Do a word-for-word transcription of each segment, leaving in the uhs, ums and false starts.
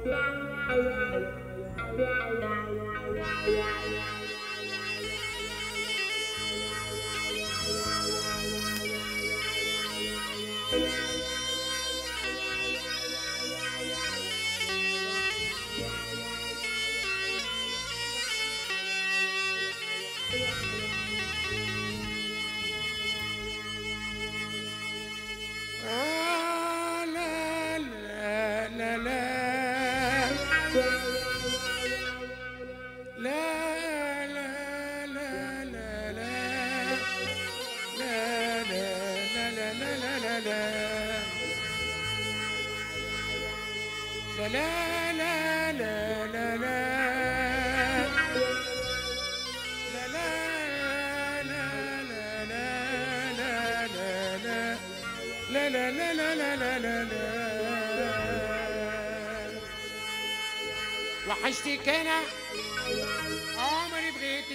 وحشتك انا عمري بغيت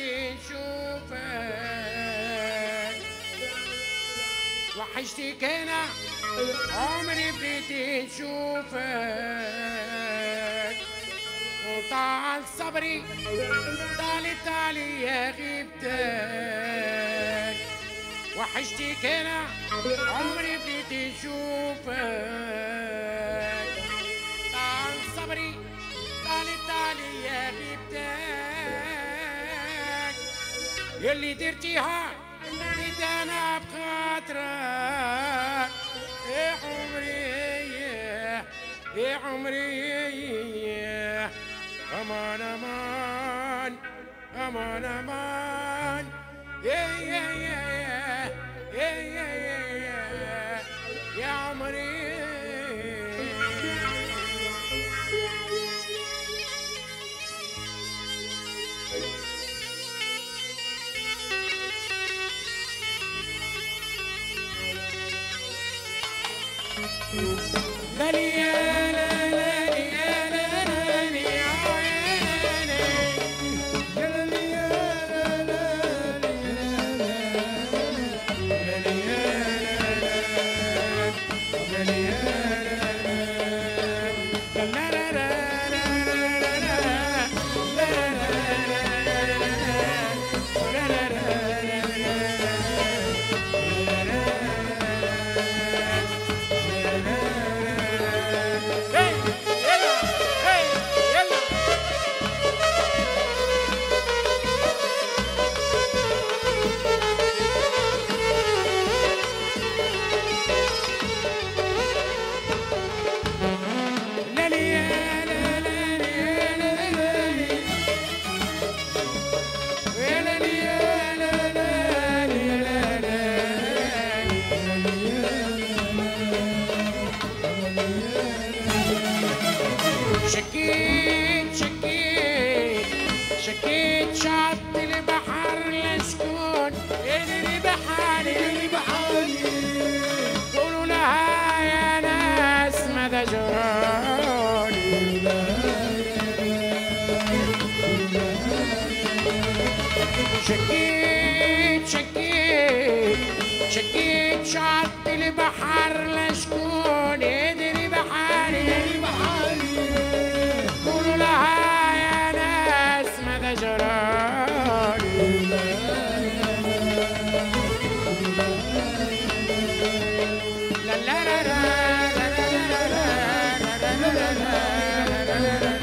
نشوفك، وحشتك انا عمري بغيت نشوفك، وطال صبري طالت عليا غيبتك، وحشتك انا عمري بغيت نشوفك، طال صبري طالت عليا غيبتك، يلي درتيها بديت انا بخاطرك، يا عمري يا عمري امان امان امان امان يا يا يا يا يا يا يا عمري. لا لي يا لا لا لي يا لا لا لي يا لي يا لا لي يا لا لي يا شكيت شكيت شكيت شط البحر لشكون اللي بحالي اللي بحالي، قولوا لها يا ناس ماذا جرالي، شكيت شكيت شكيت شط البحر لشكون اللي بحالي اللي بحالي، قولوا لها يا ناس ماذا جرالي، لا لا لا لا لا لا لا لا لا لا لا لا